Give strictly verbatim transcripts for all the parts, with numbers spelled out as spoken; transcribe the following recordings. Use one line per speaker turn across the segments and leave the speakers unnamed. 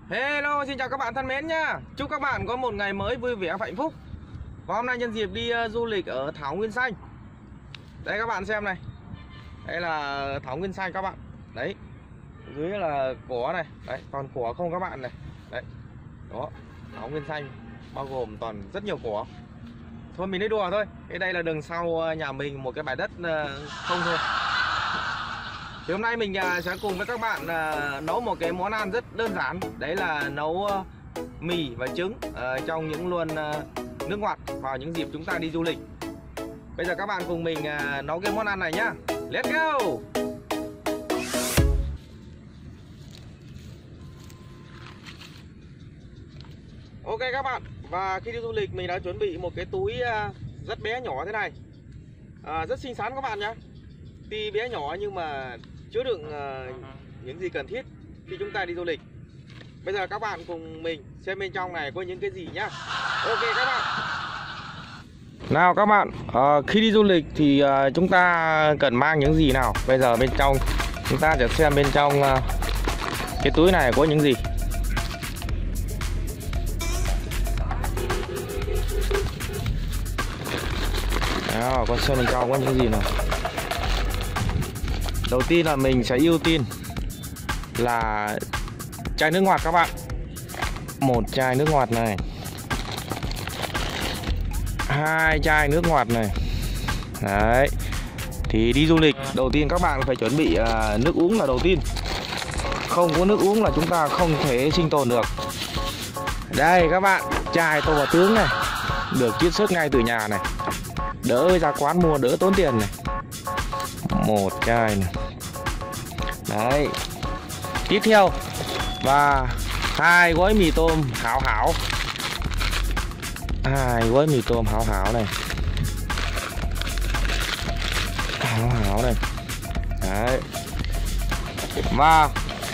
Hello, xin chào các bạn thân mến nhá. Chúc các bạn có một ngày mới vui vẻ hạnh phúc. Và hôm nay nhân dịp đi uh, du lịch ở Thảo Nguyên Xanh. Đây các bạn xem này. Đây là Thảo Nguyên Xanh các bạn. Đấy. Dưới là cỏ này, đấy, còn cỏ không các bạn này. Đấy. Đó, Thảo Nguyên Xanh bao gồm toàn rất nhiều cỏ. Thôi mình nói đùa thôi. Cái đây là đường sau nhà mình, một cái bãi đất uh, không thôi. Thì hôm nay mình uh, sẽ cùng với các bạn uh, nấu một cái món ăn rất đơn giản. Đấy là nấu uh, mì và trứng uh, trong những luôn uh, nước ngọt vào những dịp chúng ta đi du lịch. Bây giờ các bạn cùng mình uh, nấu cái món ăn này nhá. Let's go! Ok các bạn, và khi đi du lịch mình đã chuẩn bị một cái túi uh, rất bé nhỏ thế này, uh, rất xinh xắn các bạn nhé. Tuy bé nhỏ nhưng mà chứa đựng uh, những gì cần thiết khi chúng ta đi du lịch. Bây giờ các bạn cùng mình xem bên trong này có những cái gì nhá. Ok các bạn. Nào các bạn, uh, khi đi du lịch thì uh, chúng ta cần mang những gì nào? Bây giờ bên trong chúng ta sẽ xem bên trong uh, cái túi này có những gì. Nào, con xem bên trong có những gì nào. Đầu tiên là mình sẽ ưu tiên là chai nước ngọt các bạn. Một chai nước ngọt này, hai chai nước ngọt này. Đấy. Thì đi du lịch đầu tiên các bạn phải chuẩn bị uh, nước uống là đầu tiên. Không có nước uống là chúng ta không thể sinh tồn được. Đây các bạn, chai tô và tướng này, được chiết xuất ngay từ nhà này, đỡ ra quán mua đỡ tốn tiền này. Một chai này. Đấy. Tiếp theo và hai gói mì tôm hảo hảo. Hai gói mì tôm hảo hảo này. Hảo hảo này. Đấy. Và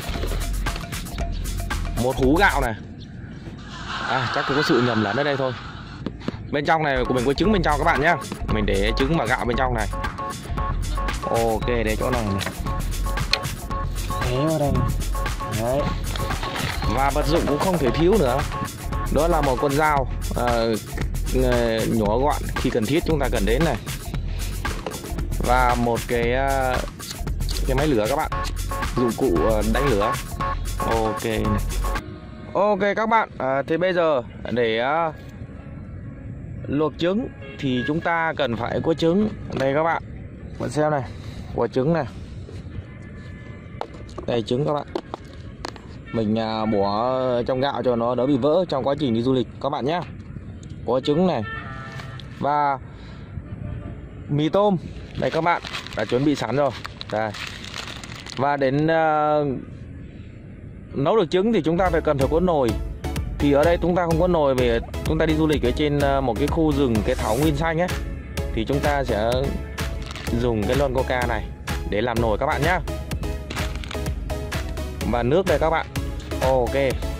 một hũ gạo này. À, chắc có sự nhầm lẫn ở đây thôi. Bên trong này của mình có trứng bên trong các bạn nhé. Mình để trứng và gạo bên trong này. Ok, để chỗ này này. Thế vào đây. Đấy. Và vật dụng cũng không thể thiếu nữa. Đó là một con dao uh, nhỏ gọn khi cần thiết chúng ta cần đến này. Và một cái uh, cái máy lửa các bạn. Dụng cụ uh, đánh lửa. Ok này. Ok các bạn, uh, thì bây giờ để uh, luộc trứng thì chúng ta cần phải có trứng. Đây các bạn, bạn xem này, quả trứng này. Đây trứng các bạn. Mình à, bỏ trong gạo cho nó đỡ bị vỡ trong quá trình đi du lịch các bạn nhé. Có trứng này. Và mì tôm. Đây các bạn, đã chuẩn bị sẵn rồi. Đây. Và đến uh, nấu được trứng thì chúng ta phải cần phải có nồi. Thì ở đây chúng ta không có nồi, vì chúng ta đi du lịch ở trên một cái khu rừng, cái Thảo Nguyên Xanh ấy, thì chúng ta sẽ dùng cái lon coca này để làm nồi các bạn nhé. Và nước đây các bạn. Ok.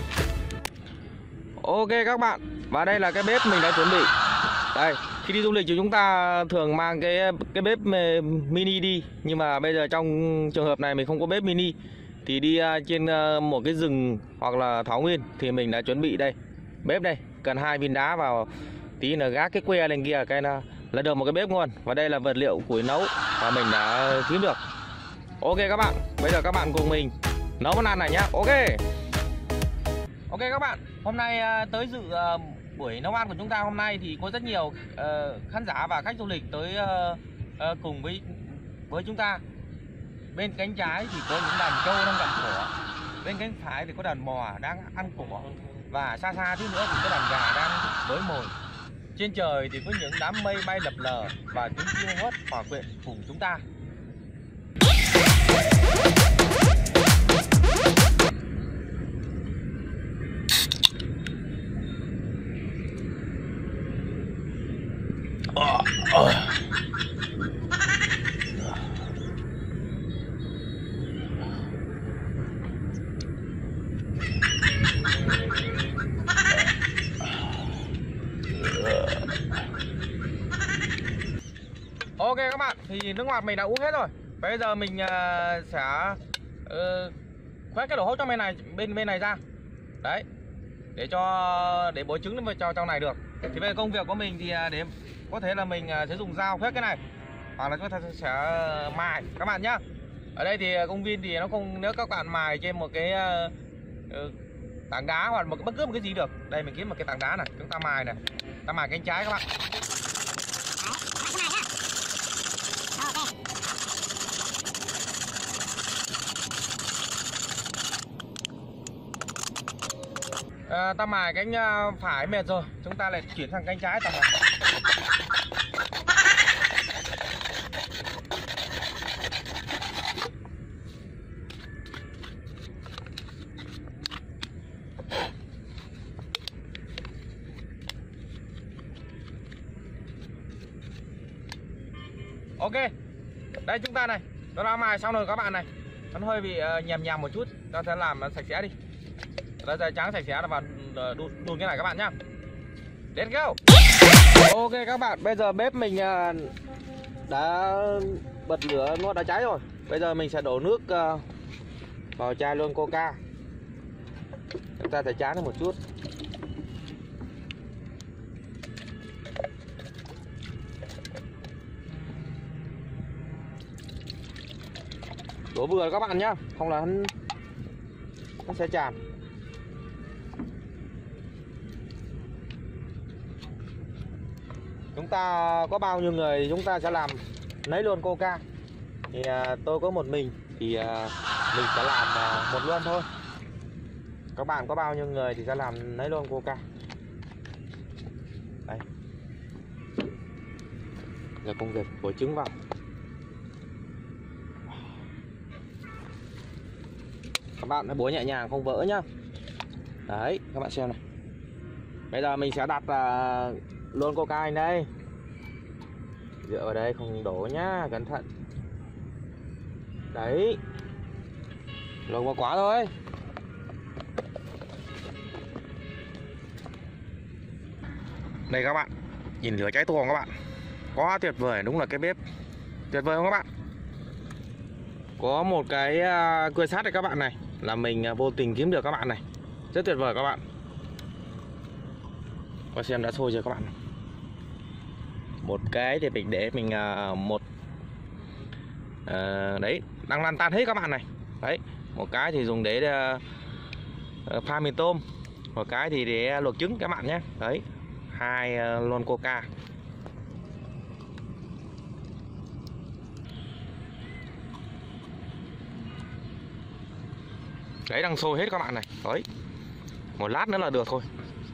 Ok các bạn. Và đây là cái bếp mình đã chuẩn bị. Đây, khi đi du lịch thì chúng ta thường mang cái cái bếp mini đi. Nhưng mà bây giờ trong trường hợp này mình không có bếp mini. Thì đi trên một cái rừng hoặc là Thảo Nguyên thì mình đã chuẩn bị đây. Bếp đây, cần hai viên đá vào, tí là gác cái que lên kia, cái là, là được một cái bếp luôn. Và đây là vật liệu củi nấu và mình đã kiếm được. Ok các bạn, bây giờ các bạn cùng mình nấu món ăn này nhá. Ok. Ok các bạn, hôm nay tới dự uh, buổi nấu ăn của chúng ta hôm nay thì có rất nhiều uh, khán giả và khách du lịch tới uh, uh, cùng với với chúng ta. Bên cánh trái thì có những đàn trâu đang gặm cỏ, bên cánh phải thì có đàn bò đang ăn cỏ, và xa xa tí nữa thì có đàn gà đang bới mồi. Trên trời thì có những đám mây bay lập lờ và tiếng chim hót hòa quyện cùng chúng ta. Oh, oh. Ok các bạn, thì nước ngọt mình đã uống hết rồi. Bây giờ mình uh, sẽ uh, khoét cái đổ hốc trong bên này bên bên này ra. Đấy, để cho để bổ trứng nó cho trong này được. Thì bây giờ công việc của mình thì để có thể là mình sẽ dùng dao phết cái này, hoặc là chúng ta sẽ mài các bạn nhá. Ở đây thì công viên thì nó không, nếu các bạn mài trên một cái uh, tảng đá hoặc một bất cứ một cái gì được. Đây mình kiếm một cái tảng đá này, chúng ta mài này, ta mài cánh trái các bạn. À, ta mài cánh phải mệt rồi, chúng ta lại chuyển sang cánh trái tầm này. Ok, đây chúng ta này, nó đã mài xong rồi các bạn này. Nó hơi bị uh, nhèm nhèm một chút, ta sẽ làm sạch sẽ đi. Đây là trắng sạch sẽ và đun, đun cái này các bạn nhá. Let's go. Ok các bạn, bây giờ bếp mình đã bật lửa, nó đã cháy rồi. Bây giờ mình sẽ đổ nước vào chai luôn Coca. Chúng ta sẽ chán một chút. Đổ vừa các bạn nhá, không là nó sẽ tràn. Chúng ta có bao nhiêu người thì chúng ta sẽ làm lấy luôn Coca. Thì à, tôi có một mình thì à, mình sẽ làm à, một luôn thôi. Các bạn có bao nhiêu người thì sẽ làm lấy luôn Coca. Đây. Là công việc của trứng vào. Các bạn hãy búa nhẹ nhàng không vỡ nhá. Đấy, các bạn xem này. Bây giờ mình sẽ đặt uh, luôn Coca anh đây. Dựa vào đây không đổ nhá, cẩn thận. Đấy. Luộc vào quả thôi. Đây các bạn, nhìn lửa cháy to không các bạn? Quá tuyệt vời, đúng là cái bếp tuyệt vời không các bạn? Có một cái uh, cưa sắt này các bạn này, là mình uh, vô tình kiếm được các bạn này. Rất tuyệt vời các bạn. Qua xem đã sôi chưa các bạn. Một cái thì mình để mình uh, một uh, đấy, đang lan tan hết các bạn này. Đấy, một cái thì dùng để uh, pha mì tôm, một cái thì để luộc trứng các bạn nhé. Đấy, hai uh, lon Coca. Đấy, đang sôi hết các bạn này. Đấy, một lát nữa là được thôi.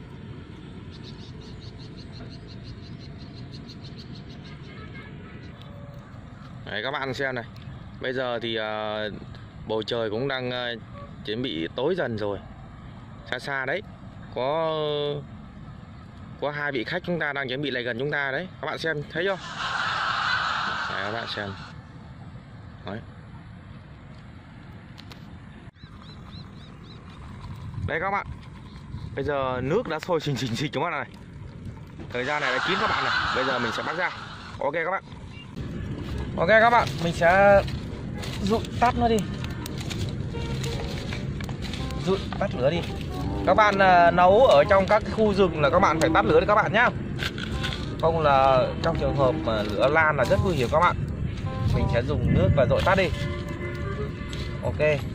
Đấy, các bạn xem này. Bây giờ thì uh, bầu trời cũng đang uh, chuẩn bị tối dần rồi. Xa xa đấy có có hai vị khách chúng ta đang chuẩn bị lại gần chúng ta đấy. Các bạn xem thấy chưa? Đấy, các bạn xem. Đấy. Đây các bạn. Bây giờ nước đã sôi xình xình xình chúng bạn này. Thời gian này đã chín các bạn này. Bây giờ mình sẽ bắt ra. Ok các bạn. Ok các bạn, mình sẽ dụi tắt nó đi. Dụi tắt lửa đi. Các bạn uh, nấu ở trong các cái khu rừng là các bạn phải tắt lửa đi các bạn nhá. Không là trong trường hợp mà lửa lan là rất nguy hiểm các bạn. Mình sẽ dùng nước và dội tắt đi. Ok.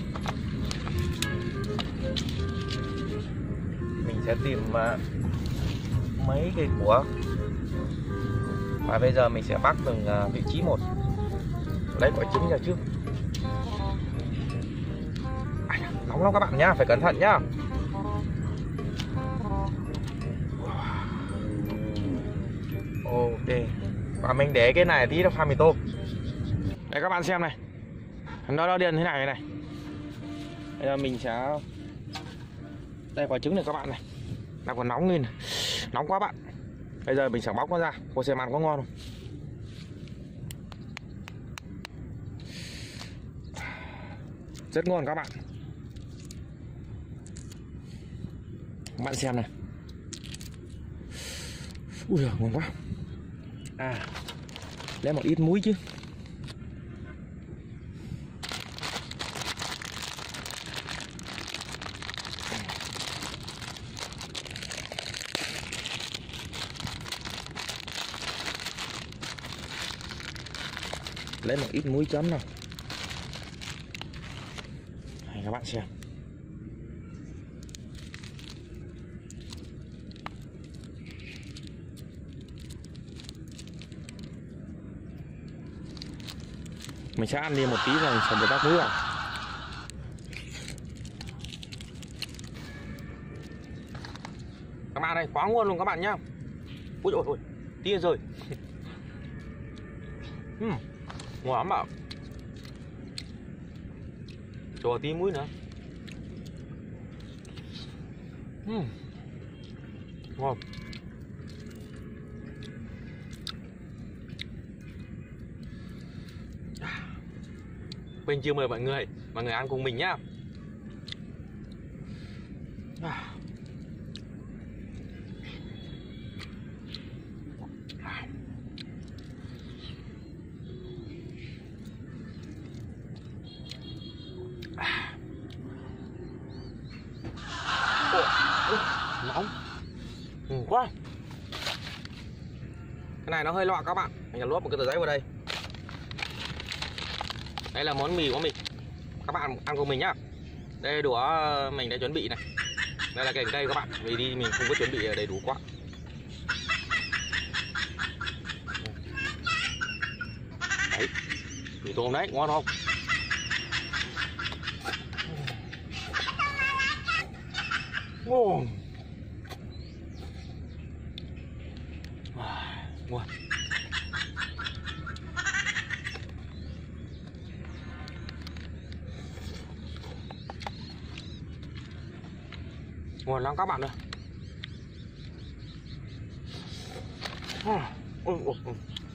Mình sẽ tìm uh, mấy cây của. Và bây giờ mình sẽ bắt từng uh, vị trí một. Lấy quả trứng ra trước. À, nóng lắm các bạn nhá, phải cẩn thận nhá. Ok. Và mình để cái này tí nó pha mì tôm. Đây các bạn xem này. Nó đo điện thế này này. Bây giờ mình sẽ đây quả trứng này các bạn này. Đang còn nóng lên. Nóng quá bạn. Bây giờ mình sẽ bóc nó ra. Cô xem ăn có ngon không? Rất ngon các bạn. Các bạn xem này. Ui giời, ngon quá. À, lấy một ít muối chứ. lấy một ít muối chấm nàoให้các bạn xem. Mình sẽ ăn đi một tí rồi xong rồi rắc muối vào. Các bạn đây, quá ngon luôn các bạn nhá. Ui dồi ôi, tia rồi. uhm, ngon lắm ạ. Cho tí muối nữa. uhm, ngon. Mình chưa mời mọi người, mọi người ăn cùng mình nhá. Nóng ừ, quá. Cái này nó hơi loạn các bạn. Mình sẽ luốt một cái tờ giấy vào đây. Đây là món mì của mình. Các bạn ăn cùng mình nhá. Đây là đũa mình đã chuẩn bị này. Đây là cái cây các bạn. Vì đi mình không có chuẩn bị đầy đủ quá. Đấy, mì tôm đấy, ngon không? Ngon. Ngon. Ngon lắm các bạn ơi. Ừ, ừ, ừ.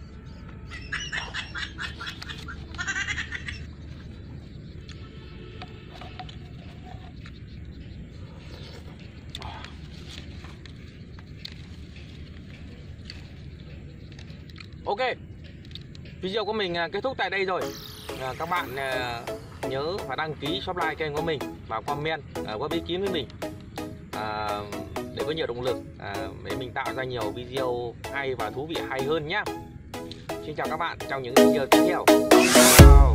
Ok, video của mình kết thúc tại đây rồi. À, các bạn à, nhớ phải đăng ký, subscribe kênh của mình và comment à, góp ý kiến với mình à, để có nhiều động lực à, để mình tạo ra nhiều video hay và thú vị hay hơn nhé. Xin chào các bạn trong những video tiếp theo. Wow.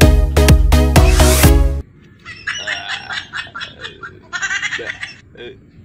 Ừ.